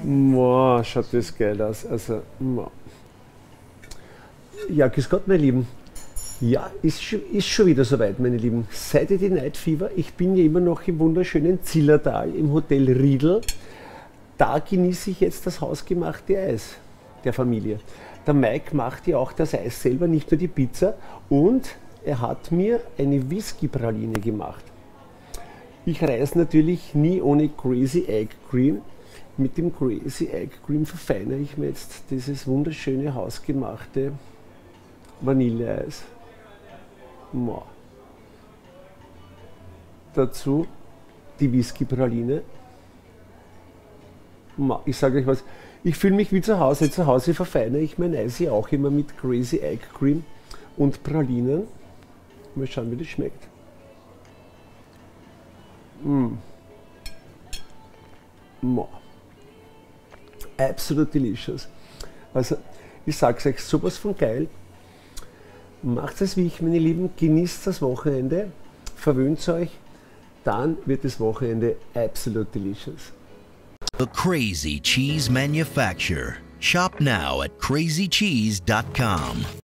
Boah, schaut das geil aus. Also, boah. Ja, grüß Gott, meine Lieben. Ja, ist schon wieder soweit, meine Lieben. Saturday Night Fever. Ich bin ja immer noch im wunderschönen Zillertal im Hotel Riedl. Da genieße ich jetzt das hausgemachte Eis der Familie. Der Mike macht ja auch das Eis selber, nicht nur die Pizza. Und er hat mir eine Whisky-Praline gemacht. Ich reise natürlich nie ohne Crazy Egg Cream. Mit dem Crazy Egg Cream verfeinere ich mir jetzt dieses wunderschöne hausgemachte Vanilleeis. Wow. Dazu die Whisky-Praline. Wow. Ich sage euch was, ich fühle mich wie zu Hause. Zu Hause verfeinere ich mein Eis ja auch immer mit Crazy Egg Cream und Pralinen. Mal schauen, wie das schmeckt. Wow. Absolut delicious. Also, ich sag's euch, sowas von geil. Macht es wie ich, meine Lieben, genießt das Wochenende, verwöhnt euch, dann wird das Wochenende absolut delicious. The Crazy Cheese Manufacturer. Shop now at crazycheese.com.